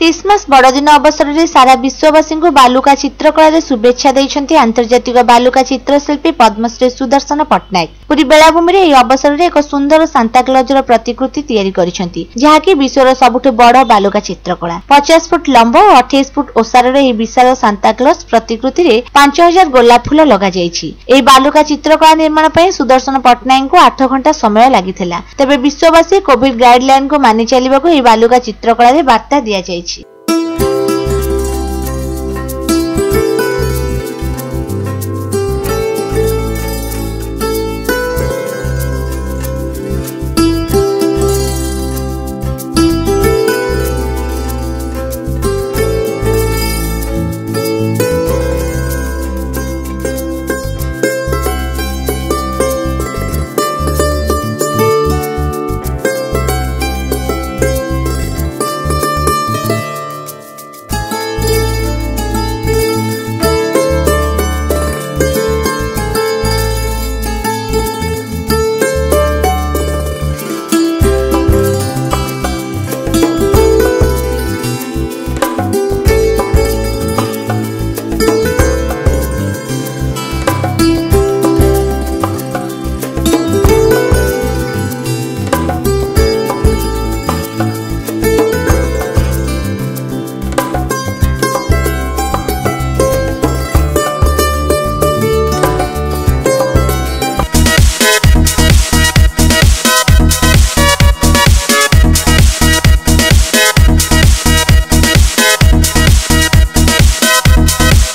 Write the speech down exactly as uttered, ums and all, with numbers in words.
Christmas बड़दिन अवसर में सारा विश्ववासी को बालुका चित्रकला शुभेच्छा देइछन्ति आंतर्जातिक बालुका चित्रशिल्पी पद्मश्री सुदर्शन पट्टनायक। पुरी बेलाभूमि यह अवसर में एक सुंदर सांताक्लजर प्रतिकृति तैयारी करिसेंति जहाँकि विश्वर सबुठ बड़ बालुका चित्रकला। पचास फुट लंब और अठाईस फुट ओसार यह विशाल सांताक्लज प्रतिकृति में पांच हजार गोलाप फूल लगा जाइछि। एही बालुका चित्रकला निर्माण पर सुदर्शन पट्टनायक को आठ घंटा समय लागिथिला। तबे विश्ववासी कोविड गाइडलाइन को मानि चलिबाकू एही बालुका चित्रकला रे वार्ता दिया जाइछि।